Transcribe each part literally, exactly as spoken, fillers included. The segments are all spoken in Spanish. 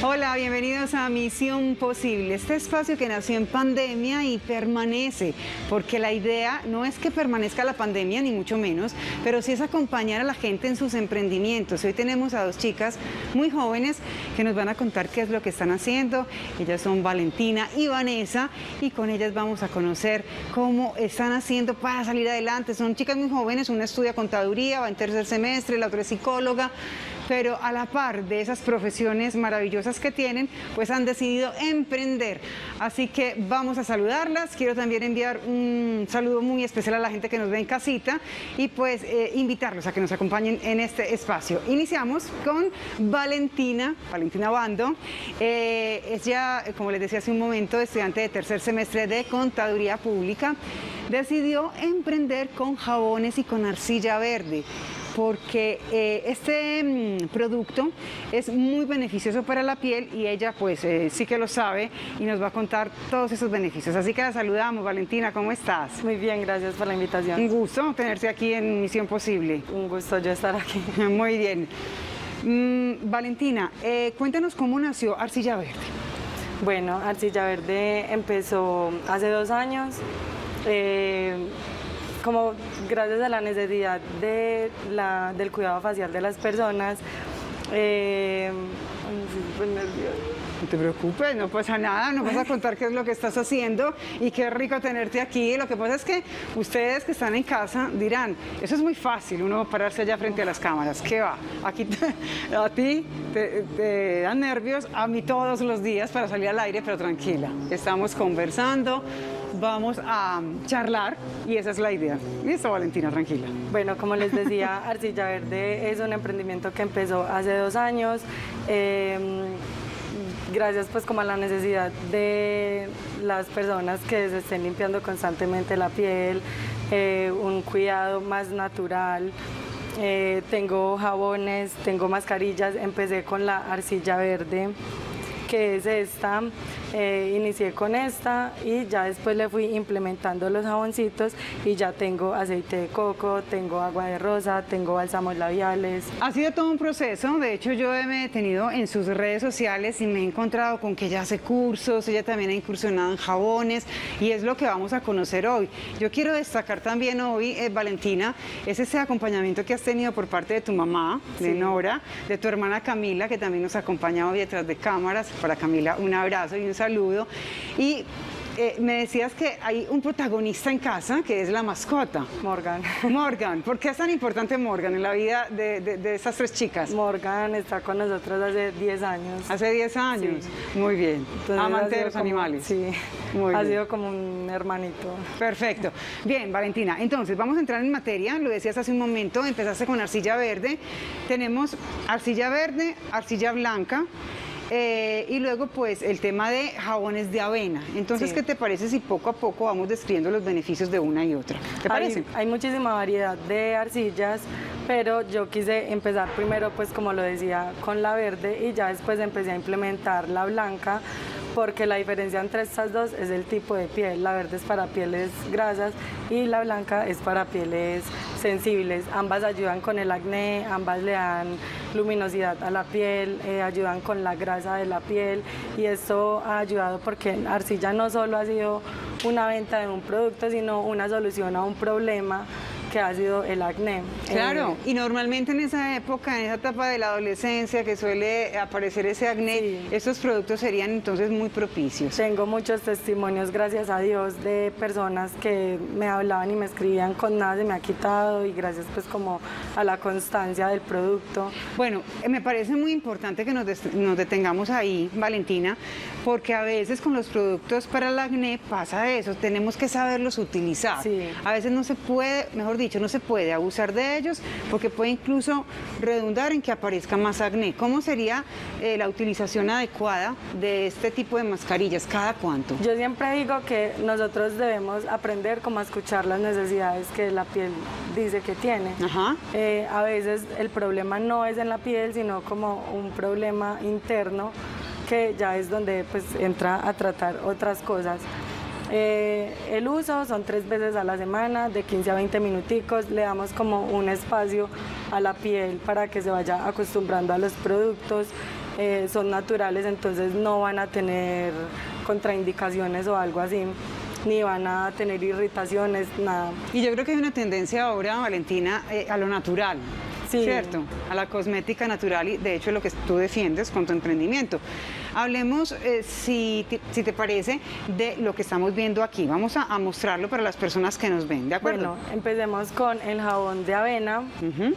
Hola, bienvenidos a Misión Posible, este espacio que nació en pandemia y permanece, porque la idea no es que permanezca la pandemia, ni mucho menos, pero sí es acompañar a la gente en sus emprendimientos. Hoy tenemos a dos chicas muy jóvenes que nos van a contar qué es lo que están haciendo. Ellas son Valentina y Vanessa, y con ellas vamos a conocer cómo están haciendo para salir adelante. Son chicas muy jóvenes, una estudia contaduría, va en tercer semestre, la otra es psicóloga, pero a la par de esas profesiones maravillosas que tienen, pues han decidido emprender. Así que vamos a saludarlas. Quiero también enviar un saludo muy especial a la gente que nos ve en casita y pues eh, invitarlos a que nos acompañen en este espacio. Iniciamos con Valentina, Valentina Bando. Eh, es ya, como les decía hace un momento, estudiante de tercer semestre de Contaduría Pública. Decidió emprender con jabones y con arcilla verde, porque eh, este mm, producto es muy beneficioso para la piel y ella pues eh, sí que lo sabe y nos va a contar todos esos beneficios. Así que la saludamos. Valentina, ¿cómo estás? Muy bien, gracias por la invitación. Un gusto tenerte aquí en Misión Posible. Un gusto yo estar aquí. Muy bien. Mm, Valentina, eh, cuéntanos cómo nació Arcilla Verde. Bueno, Arcilla Verde empezó hace dos años. Eh, como gracias a la necesidad de la, del cuidado facial de las personas. Eh, pues no te preocupes, no pasa nada, nos vas a contar qué es lo que estás haciendo y qué rico tenerte aquí. Lo que pasa es que ustedes que están en casa dirán, eso es muy fácil, uno pararse allá frente a las cámaras, ¿qué va? Aquí te, a ti te, te dan nervios, a mí todos los días para salir al aire, pero tranquila, estamos conversando, vamos a charlar y esa es la idea. ¿Listo, Valentina? Tranquila. Bueno, como les decía, Arcilla Verde es un emprendimiento que empezó hace dos años. Eh, gracias pues como a la necesidad de las personas que se estén limpiando constantemente la piel, eh, un cuidado más natural. Eh, tengo jabones, tengo mascarillas, empecé con la arcilla verde, que es esta, eh, inicié con esta y ya después le fui implementando los jaboncitos y ya tengo aceite de coco, tengo agua de rosa, tengo bálsamos labiales. Ha sido todo un proceso. De hecho yo me he detenido en sus redes sociales y me he encontrado con que ella hace cursos, ella también ha incursionado en jabones y es lo que vamos a conocer hoy. Yo quiero destacar también hoy, eh, Valentina, es ese acompañamiento que has tenido por parte de tu mamá, de Sí. Nora, de tu hermana Camila, que también nos acompaña hoy detrás de cámaras. Para Camila un abrazo y un saludo. Y eh, me decías que hay un protagonista en casa que es la mascota. Morgan. Morgan. ¿Por qué es tan importante Morgan en la vida de, de, de estas tres chicas? Morgan está con nosotros hace diez años. Hace diez años. Sí. Muy bien. Entonces, Amante de los como, animales. Sí, Muy ha bien. sido como un hermanito. Perfecto. Bien, Valentina, entonces vamos a entrar en materia. Lo decías hace un momento, empezaste con arcilla verde. Tenemos arcilla verde, arcilla blanca. Eh, y luego pues el tema de jabones de avena. Entonces, Sí. ¿qué te parece si poco a poco vamos describiendo los beneficios de una y otra? ¿Te parece? Hay, hay muchísima variedad de arcillas, pero yo quise empezar primero, pues como lo decía, con la verde y ya después empecé a implementar la blanca, porque la diferencia entre estas dos es el tipo de piel. La verde es para pieles grasas y la blanca es para pieles sensibles. Ambas ayudan con el acné, ambas le dan luminosidad a la piel, eh, ayudan con la grasa de la piel y esto ha ayudado porque Arcilla no solo ha sido una venta de un producto, sino una solución a un problema que ha sido el acné. Claro, Eh, y normalmente en esa época, en esa etapa de la adolescencia que suele aparecer ese acné, Sí. estos productos serían entonces muy propicios. Tengo muchos testimonios, gracias a Dios, de personas que me hablaban y me escribían con nada se me ha quitado y gracias pues como a la constancia del producto. Bueno, eh, me parece muy importante que nos, des- nos detengamos ahí, Valentina, porque a veces con los productos para el acné pasa eso, tenemos que saberlos utilizar. Sí. A veces no se puede, mejor dicho, no se puede abusar de ellos porque puede incluso redundar en que aparezca más acné. ¿Cómo sería eh, la utilización adecuada de este tipo de mascarillas? ¿Cada cuánto? Yo siempre digo que nosotros debemos aprender como a escuchar las necesidades que la piel dice que tiene. Ajá. Eh, a veces el problema no es en la piel, sino como un problema interno que ya es donde pues entra a tratar otras cosas. Eh, el uso son tres veces a la semana, de quince a veinte minuticos, le damos como un espacio a la piel para que se vaya acostumbrando a los productos. eh, son naturales, entonces no van a tener contraindicaciones o algo así, ni van a tener irritaciones, nada. Y yo creo que hay una tendencia ahora, Valentina, eh, a lo natural. Sí. ¿Cierto? A la cosmética natural y de hecho lo que tú defiendes con tu emprendimiento. Hablemos, eh, si, te, si te parece, de lo que estamos viendo aquí. Vamos a, a mostrarlo para las personas que nos ven, ¿de acuerdo? Bueno, empecemos con el jabón de avena. Uh-huh.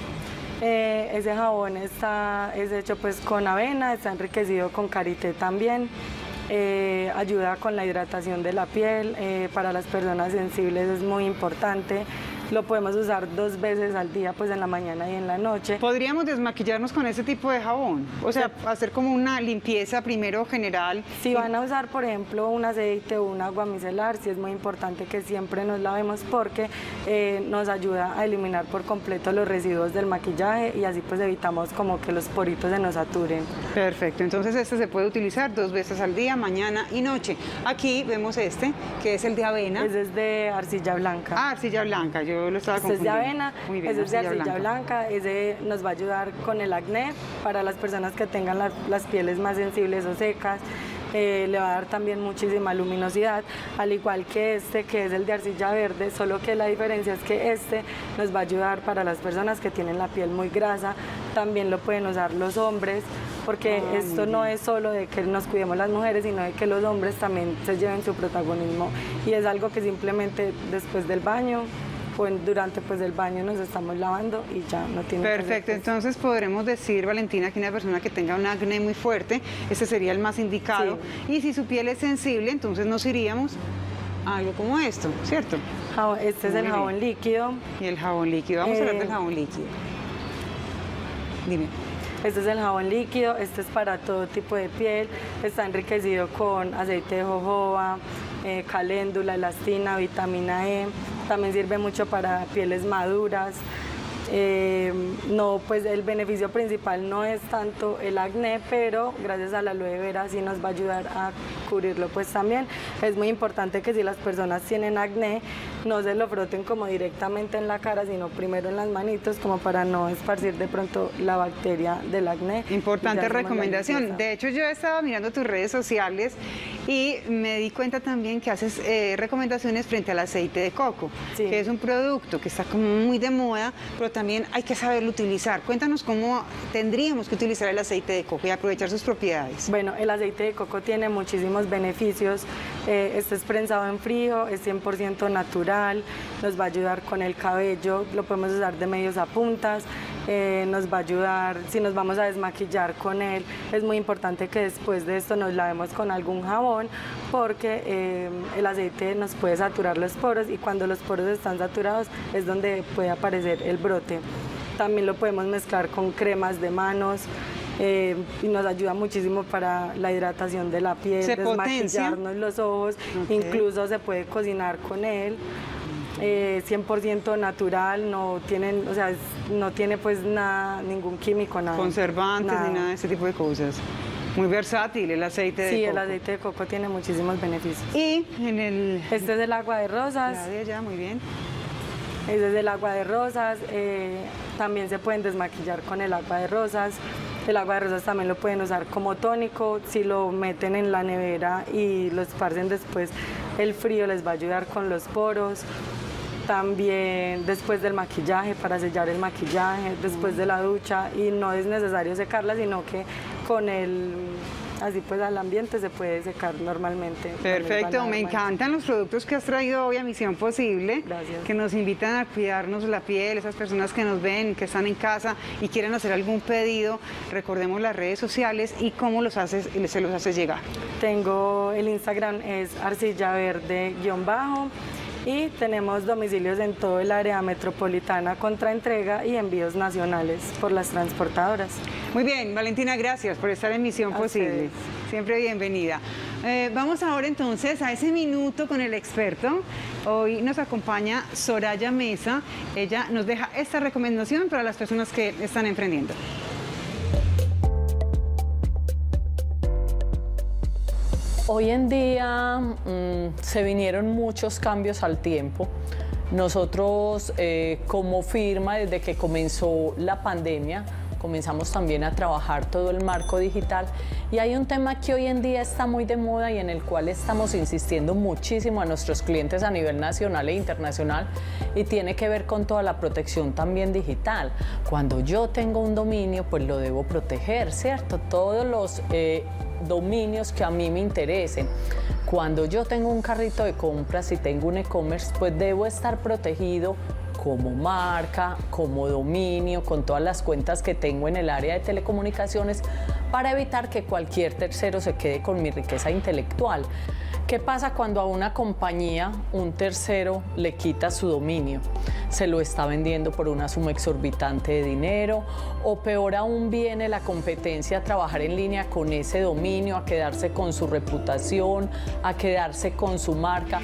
eh, ese jabón está, es hecho pues con avena, está enriquecido con karité también. Eh, ayuda con la hidratación de la piel, eh, para las personas sensibles es muy importante. Lo podemos usar dos veces al día, pues en la mañana y en la noche. ¿Podríamos desmaquillarnos con ese tipo de jabón? O sea, sí. hacer como una limpieza primero general. Si van a usar, por ejemplo, un aceite o un agua micelar, sí es muy importante que siempre nos lavemos porque eh, nos ayuda a eliminar por completo los residuos del maquillaje y así pues evitamos como que los poritos se nos saturen. Perfecto, entonces este se puede utilizar dos veces al día, mañana y noche. Aquí vemos este, que es el de avena. Ese es de arcilla blanca. Ah, arcilla blanca, yo lo estaba Este confundiendo. Es de avena, Muy bien, ese es de arcilla blanca. blanca, ese nos va a ayudar con el acné para las personas que tengan la, las pieles más sensibles o secas. Eh, le va a dar también muchísima luminosidad, al igual que este, que es el de arcilla verde, solo que la diferencia es que este nos va a ayudar para las personas que tienen la piel muy grasa. También lo pueden usar los hombres, porque ah, esto no es solo de que nos cuidemos las mujeres, sino de que los hombres también se lleven su protagonismo, y es algo que simplemente después del baño o durante pues el baño nos estamos lavando y ya no tiene. Perfecto, entonces podremos decir, Valentina, que una persona que tenga un acné muy fuerte, ese sería el más indicado, sí. Y si su piel es sensible, entonces nos iríamos a algo como esto, ¿cierto? Este es muy el bien. jabón líquido. Y el jabón líquido, vamos eh, a hablar del jabón líquido. Dime. Este es el jabón líquido, este es para todo tipo de piel, está enriquecido con aceite de jojoba, eh, caléndula, elastina, vitamina E, también sirve mucho para pieles maduras. Eh, no, pues el beneficio principal no es tanto el acné, pero gracias a la aloe vera sí nos va a ayudar a cubrirlo pues también. Es muy importante que si las personas tienen acné, no se lo froten como directamente en la cara, sino primero en las manitos, como para no esparcir de pronto la bacteria del acné. Importante recomendación. De hecho, yo estaba mirando tus redes sociales y me di cuenta también que haces eh, recomendaciones frente al aceite de coco, sí. Que es un producto que está como muy de moda, pero también también hay que saberlo utilizar. Cuéntanos cómo tendríamos que utilizar el aceite de coco y aprovechar sus propiedades. Bueno, el aceite de coco tiene muchísimos beneficios. Eh, este es prensado en frío, es cien por ciento natural, nos va a ayudar con el cabello, lo podemos usar de medios a puntas, eh, nos va a ayudar si nos vamos a desmaquillar con él. Es muy importante que después de esto nos lavemos con algún jabón, porque eh, el aceite nos puede saturar los poros y cuando los poros están saturados es donde puede aparecer el brote. También lo podemos mezclar con cremas de manos, eh, y nos ayuda muchísimo para la hidratación de la piel, ¿Se desmaquillarnos potencia? los ojos, okay. Incluso se puede cocinar con él. Eh, cien por ciento natural, no tienen, o sea, no tiene pues nada, ningún químico, nada. Conservantes nada. ni nada de ese tipo de cosas. Muy versátil el aceite de sí, coco. Sí, el aceite de coco tiene muchísimos beneficios. Y en el... Este es el agua de rosas. Ya, de allá, muy bien. Este es el agua de rosas. Eh, también se pueden desmaquillar con el agua de rosas. El agua de rosas también lo pueden usar como tónico. Si lo meten en la nevera y lo esparcen después, el frío les va a ayudar con los poros. También después del maquillaje, para sellar el maquillaje, después de la ducha, y no es necesario secarla, sino que con el, así pues al ambiente se puede secar normalmente. Perfecto, me encantan los productos que has traído hoy a Misión Posible. Gracias. Que nos invitan a cuidarnos la piel, esas personas que nos ven, que están en casa y quieren hacer algún pedido, recordemos las redes sociales y cómo los haces, se los haces llegar. Tengo el Instagram, es arcilla verde guión bajo. Y tenemos domicilios en todo el área metropolitana, contra entrega y envíos nacionales por las transportadoras. Muy bien, Valentina, gracias por estar en Misión Posible. Siempre bienvenida. Eh, vamos ahora entonces a ese minuto con el experto. Hoy nos acompaña Soraya Mesa. Ella nos deja esta recomendación para las personas que están emprendiendo. Hoy en día mmm, se vinieron muchos cambios al tiempo. Nosotros eh, como firma, desde que comenzó la pandemia, comenzamos también a trabajar todo el marco digital y hay un tema que hoy en día está muy de moda y en el cual estamos insistiendo muchísimo a nuestros clientes a nivel nacional e internacional y tiene que ver con toda la protección también digital. Cuando yo tengo un dominio, pues lo debo proteger, ¿cierto? Todos los eh, dominios que a mí me interesen. Cuando yo tengo un carrito de compras y tengo un e-commerce, pues debo estar protegido como marca, como dominio, con todas las cuentas que tengo en el área de telecomunicaciones para evitar que cualquier tercero se quede con mi riqueza intelectual. ¿Qué pasa cuando a una compañía un tercero le quita su dominio? Se lo está vendiendo por una suma exorbitante de dinero o peor aún viene la competencia a trabajar en línea con ese dominio, a quedarse con su reputación, a quedarse con su marca.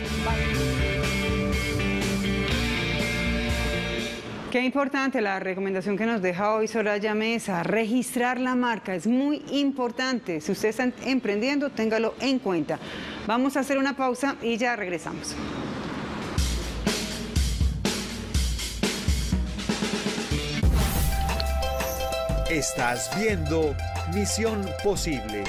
Qué importante la recomendación que nos deja hoy Soraya Mesa, registrar la marca, es muy importante. Si usted está emprendiendo, téngalo en cuenta. Vamos a hacer una pausa y ya regresamos. Estás viendo Misión Posible.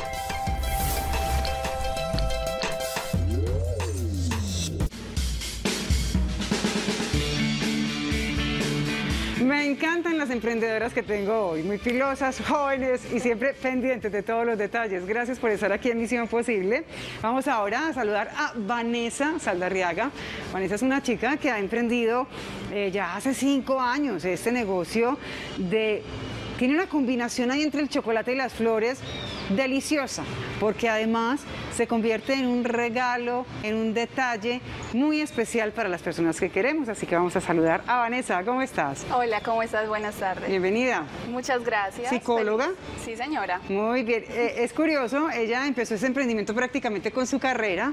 Me encantan las emprendedoras que tengo hoy, muy pilosas, jóvenes y siempre pendientes de todos los detalles. Gracias por estar aquí en Misión Posible. Vamos ahora a saludar a Vanessa Saldarriaga. Vanessa es una chica que ha emprendido eh, ya hace cinco años este negocio de... Tiene una combinación ahí entre el chocolate y las flores deliciosa, porque además se convierte en un regalo, en un detalle muy especial para las personas que queremos. Así que vamos a saludar a Vanessa. ¿Cómo estás? Hola, ¿cómo estás? Buenas tardes. Bienvenida. Muchas gracias. ¿Psicóloga? Sí, señora. Muy bien. Eh, es curioso, ella empezó ese emprendimiento prácticamente con su carrera.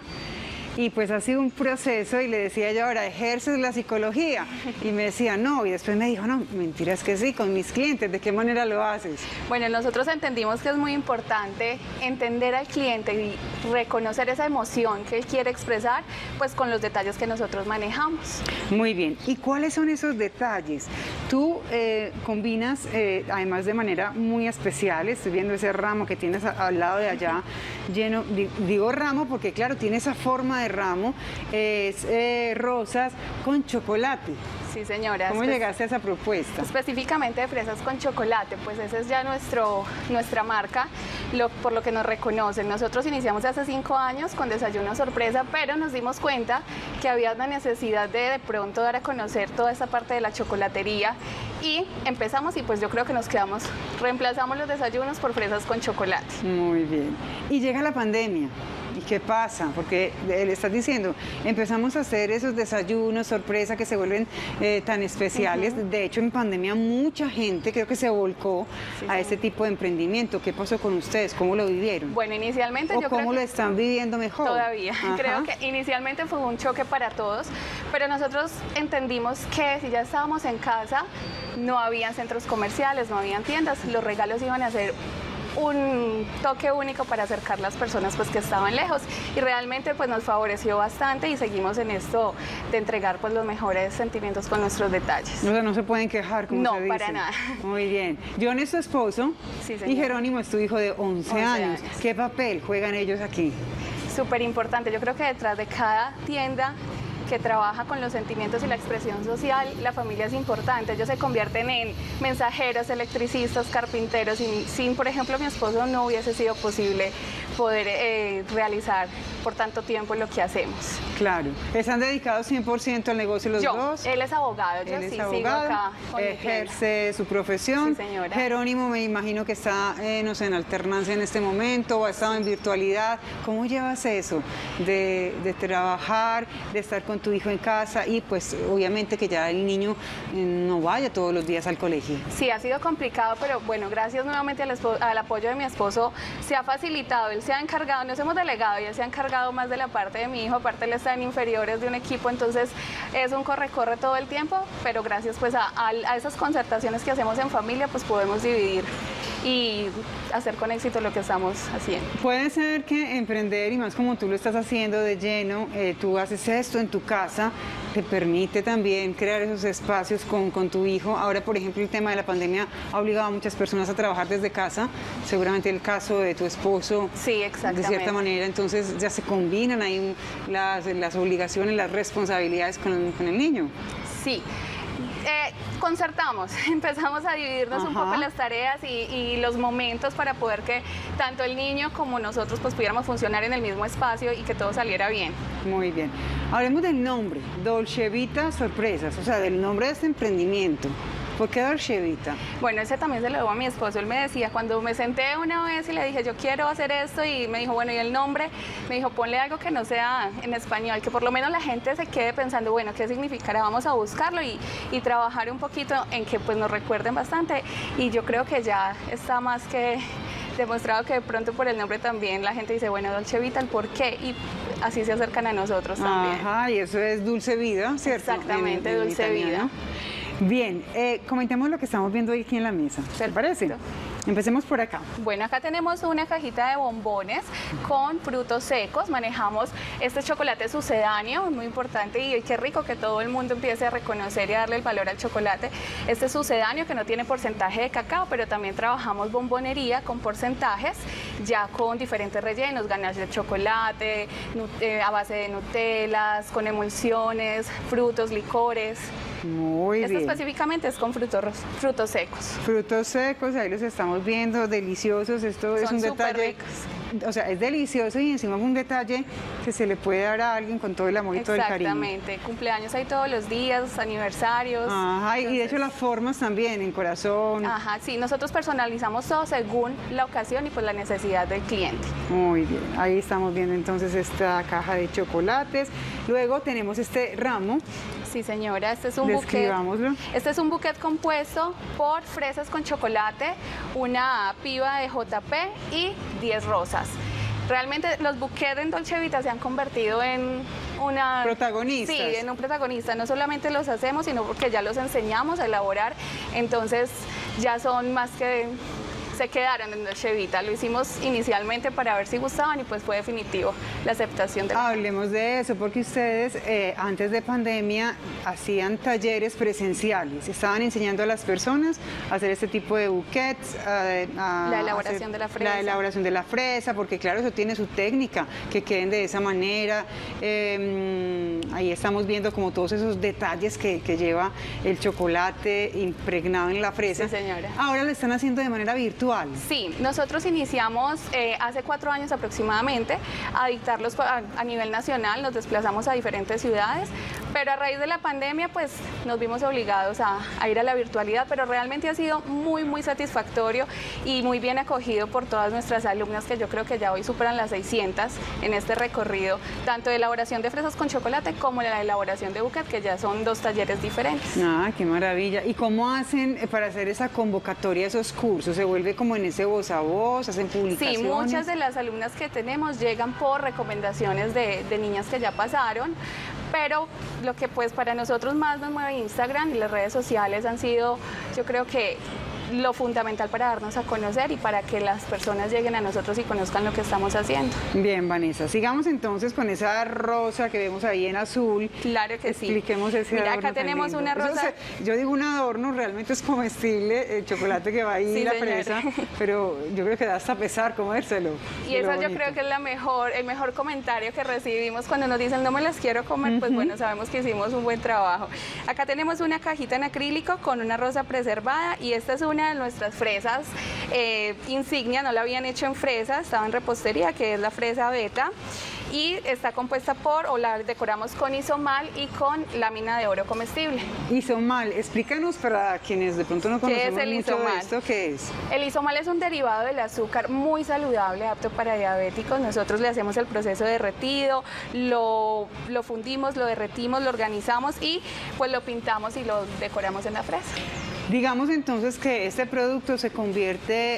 Y pues ha sido un proceso y le decía yo, ahora ejerces la psicología. Y me decía, no, y después me dijo, no, mentiras que sí, con mis clientes, ¿de qué manera lo haces? Bueno, nosotros entendimos que es muy importante entender al cliente y reconocer esa emoción que él quiere expresar, pues con los detalles que nosotros manejamos. Muy bien, ¿y cuáles son esos detalles? Tú eh, combinas, eh, además de manera muy especial, estoy viendo ese ramo que tienes a, al lado de allá, lleno, di, digo ramo porque claro, tiene esa forma de ramo, es eh, rosas con chocolate. Sí, señora. ¿Cómo llegaste a esa propuesta? Específicamente de fresas con chocolate, pues esa es ya nuestro, nuestra marca, lo, por lo que nos reconocen. Nosotros iniciamos hace cinco años con Desayuno Sorpresa, pero nos dimos cuenta que había una necesidad de de pronto dar a conocer toda esa parte de la chocolatería y empezamos y pues yo creo que nos quedamos, reemplazamos los desayunos por fresas con chocolate. Muy bien. Y llega la pandemia. ¿Y qué pasa? Porque le estás diciendo, empezamos a hacer esos desayunos, sorpresa, que se vuelven eh, tan especiales. Uh-huh. De hecho, en pandemia mucha gente creo que se volcó sí, a sí. este tipo de emprendimiento. ¿Qué pasó con ustedes? ¿Cómo lo vivieron? Bueno, inicialmente ¿O yo cómo creo lo que están viviendo mejor? Todavía. Ajá. Creo que inicialmente fue un choque para todos, pero nosotros entendimos que si ya estábamos en casa, no habían centros comerciales, no habían tiendas, los regalos iban a ser un toque único para acercar las personas pues que estaban lejos y realmente pues nos favoreció bastante y seguimos en esto de entregar pues los mejores sentimientos con nuestros detalles. O sea, no se pueden quejar, como no, se dice. No, para nada. Muy bien. John es tu esposo sí, y Jerónimo es tu hijo de once años. años. ¿Qué papel juegan ellos aquí? Súper importante. Yo creo que detrás de cada tienda que trabaja con los sentimientos y la expresión social, la familia es importante. Ellos se convierten en mensajeros, electricistas, carpinteros. Y sin, por ejemplo, mi esposo no hubiese sido posible poder eh, realizar por tanto tiempo lo que hacemos. Claro. ¿Están dedicados cien por ciento al negocio los yo, dos? Él es abogado, yo él sí es abogado, sigo acá con ejerce su profesión. Sí, señora. Jerónimo me imagino que está, eh, no sé, en alternancia en este momento o ha estado en virtualidad. ¿Cómo llevas eso de, de trabajar, de estar con tu hijo en casa y pues obviamente que ya el niño no vaya todos los días al colegio? Sí, ha sido complicado, pero bueno, gracias nuevamente al, al apoyo de mi esposo se ha facilitado, él se ha encargado, nos hemos delegado y él se ha encargado más de la parte de mi hijo, aparte él está en inferiores de un equipo, entonces es un corre-corre todo el tiempo, pero gracias pues a, a, a esas concertaciones que hacemos en familia pues podemos dividir y hacer con éxito lo que estamos haciendo. Puede ser que emprender, y más como tú lo estás haciendo de lleno, eh, tú haces esto en tu casa, te permite también crear esos espacios con, con tu hijo. Ahora, por ejemplo, el tema de la pandemia ha obligado a muchas personas a trabajar desde casa, seguramente el caso de tu esposo, sí, exactamente. De cierta manera, entonces ya se combinan ahí las, las obligaciones, las responsabilidades con, con el niño. Sí. Eh, concertamos, empezamos a dividirnos Ajá. un poco las tareas y, y los momentos para poder que tanto el niño como nosotros pues pudiéramos funcionar en el mismo espacio y que todo saliera bien. Muy bien. Hablemos del nombre, Dolce Vita Sorpresas, o sea, del nombre de este emprendimiento. ¿Por qué Dolce Vita? Bueno, ese también se lo debo a mi esposo. Él me decía, cuando me senté una vez y le dije, yo quiero hacer esto, y me dijo, bueno, ¿y el nombre? Me dijo, ponle algo que no sea en español, que por lo menos la gente se quede pensando, bueno, ¿qué significará? Vamos a buscarlo y, y trabajar un poquito en que pues nos recuerden bastante. Y yo creo que ya está más que demostrado que de pronto por el nombre también la gente dice, bueno, Dolce Vita, ¿el por qué? Y así se acercan a nosotros también. Ajá, y eso es Dulce Vida, ¿cierto? Exactamente, en, en Dulce Vida. Bien, eh, comentemos lo que estamos viendo aquí en la mesa. ¿Te parece? Empecemos por acá. Bueno, acá tenemos una cajita de bombones con frutos secos. Manejamos este chocolate sucedáneo, muy importante, y qué rico que todo el mundo empiece a reconocer y a darle el valor al chocolate. Este sucedáneo que no tiene porcentaje de cacao, pero también trabajamos bombonería con porcentajes, ya con diferentes rellenos, ganache de chocolate, eh, a base de Nutellas, con emulsiones, frutos, licores. Muy Esto bien. específicamente es con frutos, frutos secos. Frutos secos, ahí los estamos viendo, deliciosos. Esto Son es un detalle, ricos. O sea, es delicioso y encima es un detalle que se le puede dar a alguien con todo el amor y todo el cariño. Exactamente, cumpleaños hay todos los días, aniversarios. Ajá, entonces... y de hecho las formas también, en corazón. Ajá, sí, nosotros personalizamos todo según la ocasión y pues la necesidad del cliente. Muy bien, ahí estamos viendo entonces esta caja de chocolates. Luego tenemos este ramo. Sí, señora, este es un buquet. Este es un buquet compuesto por fresas con chocolate, una piba de J P y diez rosas. Realmente los buquets en Dolce Vita se han convertido en una... Protagonistas. Sí, en un protagonista. No solamente los hacemos, sino porque ya los enseñamos a elaborar. Entonces ya son más que... se quedaron en Dolce Vita. Lo hicimos inicialmente para ver si gustaban y pues fue definitivo la aceptación de la... Hablemos de eso, porque ustedes eh, antes de pandemia hacían talleres presenciales, estaban enseñando a las personas a hacer este tipo de buquets, a, a la elaboración de la fresa. La elaboración de la fresa, porque claro, eso tiene su técnica, que queden de esa manera. Eh, ahí estamos viendo como todos esos detalles que, que lleva el chocolate impregnado en la fresa. Sí, señora. Ahora lo están haciendo de manera virtual. Sí, nosotros iniciamos eh, hace cuatro años aproximadamente a dictarlos a, a nivel nacional, nos desplazamos a diferentes ciudades, pero a raíz de la pandemia pues nos vimos obligados a, a ir a la virtualidad, pero realmente ha sido muy muy satisfactorio y muy bien acogido por todas nuestras alumnas, que yo creo que ya hoy superan las seiscientas en este recorrido, tanto de elaboración de fresas con chocolate como la elaboración de buquet, que ya son dos talleres diferentes. Ah, qué maravilla. ¿Y cómo hacen para hacer esa convocatoria, esos cursos? ¿Se vuelve como en ese voz a voz, hacen publicaciones? Sí, muchas de las alumnas que tenemos llegan por recomendaciones de, de niñas que ya pasaron, pero lo que pues para nosotros más nos mueve Instagram y las redes sociales han sido, yo creo que lo fundamental para darnos a conocer y para que las personas lleguen a nosotros y conozcan lo que estamos haciendo. Bien, Vanessa, sigamos entonces con esa rosa que vemos ahí en azul. Claro que sí. Expliquemos ese Mira, adorno acá tenemos una rosa. Se, yo digo un adorno, realmente es comestible, el chocolate que va ahí, sí, la señora. Fresa, pero yo creo que da hasta pesar comérselo. Y esa yo creo que es la mejor, el mejor comentario que recibimos cuando nos dicen no me las quiero comer, uh-huh. Pues bueno, sabemos que hicimos un buen trabajo. Acá tenemos una cajita en acrílico con una rosa preservada y esta es una de nuestras fresas eh, insignia, no la habían hecho en fresa, estaba en repostería, que es la fresa beta, y está compuesta por, o la decoramos con isomal y con lámina de oro comestible. Isomal, explícanos para quienes de pronto no conocemos mucho isomal? De esto, ¿qué es? El isomal es un derivado del azúcar muy saludable, apto para diabéticos. Nosotros le hacemos el proceso de derretido, lo, lo fundimos, lo derretimos, lo organizamos y pues lo pintamos y lo decoramos en la fresa. Digamos entonces que este producto se convierte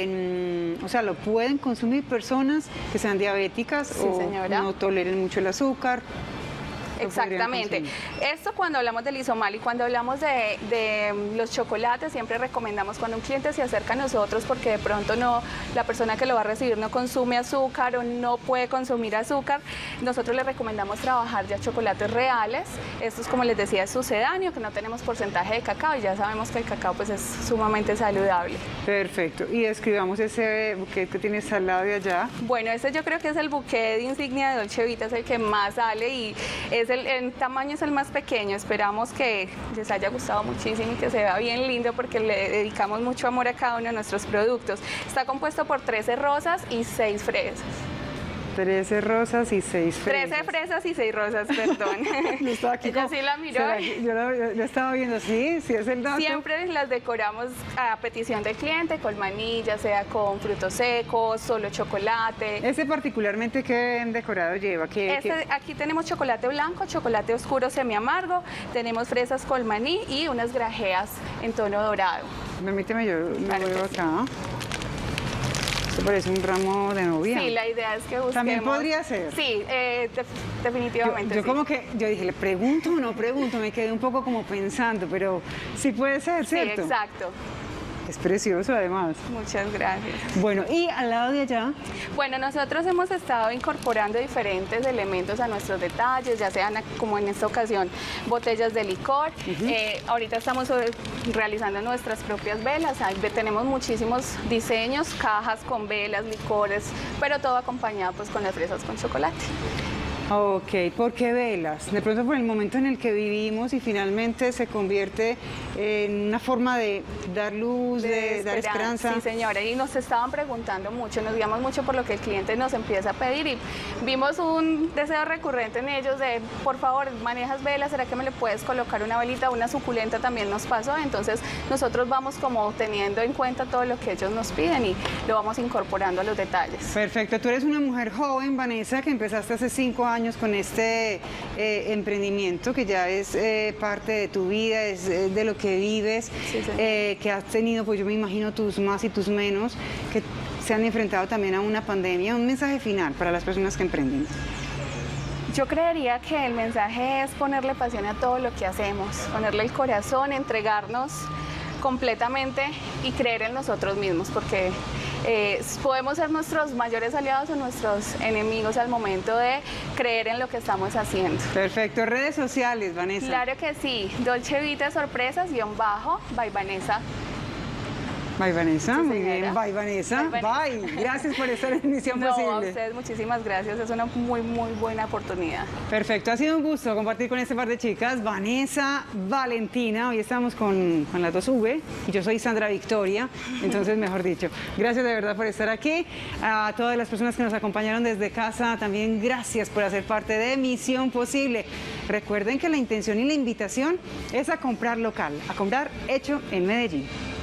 en, o sea, lo pueden consumir personas que sean diabéticas, sí, o señora. No toleren mucho el azúcar. Exactamente. Esto cuando hablamos del isomal y cuando hablamos de, de los chocolates, siempre recomendamos cuando un cliente se acerca a nosotros porque de pronto no, la persona que lo va a recibir no consume azúcar o no puede consumir azúcar, nosotros le recomendamos trabajar ya chocolates reales. Esto es, como les decía, es sucedáneo, que no tenemos porcentaje de cacao y ya sabemos que el cacao pues es sumamente saludable. Perfecto. Y describamos ese buquete que tienes al lado de allá. Bueno, ese yo creo que es el buquete de insignia de Dolce Vita, es el que más sale y es el, en tamaño es el más pequeño. Esperamos que les haya gustado muchísimo y que se vea bien lindo porque le dedicamos mucho amor a cada uno de nuestros productos. Está compuesto por trece rosas y seis fresas. trece rosas y seis fresas. trece fresas y seis rosas, perdón. Yo estaba aquí Ella como, sí la miró. que, yo la, yo estaba viendo, sí, sí es el dato. Siempre las decoramos a petición del cliente, con manilla, sea con frutos secos, solo chocolate. ¿Ese particularmente qué decorado lleva? ¿Qué, este, qué? Aquí tenemos chocolate blanco, chocolate oscuro semi amargo, tenemos fresas con maní y unas grajeas en tono dorado. Permíteme, yo lo Claro veo que sí. acá. Esto parece un ramo de novia. Sí, la idea es que busquemos... ¿También podría ser? Sí, eh, def- definitivamente Yo, yo sí. como que, yo dije, ¿le pregunto o no pregunto? Me quedé un poco como pensando, pero sí puede ser, Sí, ¿cierto? exacto. Es precioso además. Muchas gracias. Bueno, y al lado de allá, Bueno, nosotros hemos estado incorporando diferentes elementos a nuestros detalles, ya sean, como en esta ocasión, botellas de licor. Eh, ahorita estamos eh, realizando nuestras propias velas. Ahí tenemos muchísimos diseños, cajas con velas, licores, pero todo acompañado pues con las fresas con chocolate. ok, ¿por qué velas? De pronto por el momento en el que vivimos y finalmente se convierte en una forma de dar luz, de, dar esperanza. Sí, señora, y nos estaban preguntando mucho, nos guiamos mucho por lo que el cliente nos empieza a pedir y vimos un deseo recurrente en ellos de, por favor, manejas velas, ¿será que me le puedes colocar una velita? Una suculenta también nos pasó, entonces nosotros vamos como teniendo en cuenta todo lo que ellos nos piden y lo vamos incorporando a los detalles. Perfecto, tú eres una mujer joven, Vanessa, que empezaste hace cinco años con este eh, emprendimiento que ya es eh, parte de tu vida, es eh, de lo que vives, Sí, sí. eh, que has tenido, pues yo me imagino tus más y tus menos, que se han enfrentado también a una pandemia. Un mensaje final para las personas que emprenden. Yo creería que el mensaje es ponerle pasión a todo lo que hacemos, ponerle el corazón, entregarnos completamente y creer en nosotros mismos, porque eh, podemos ser nuestros mayores aliados o nuestros enemigos al momento de creer en lo que estamos haciendo. Perfecto, redes sociales, Vanessa. Claro que sí, Dolce Vita Sorpresas, guión bajo, by Vanessa. Bye, Vanessa, Sí, muy señora. bien, bye, Vanessa, Bye, Vanessa. bye. Gracias por estar en Misión No, a Posible. ustedes muchísimas gracias, es una muy, muy buena oportunidad. Perfecto, ha sido un gusto compartir con este par de chicas, Vanessa, Valentina, hoy estamos con, con las dos V, y yo soy Sandra Victoria, entonces mejor dicho, gracias de verdad por estar aquí, a todas las personas que nos acompañaron desde casa, también gracias por hacer parte de Misión Posible. Recuerden que la intención y la invitación es a comprar local, a comprar hecho en Medellín.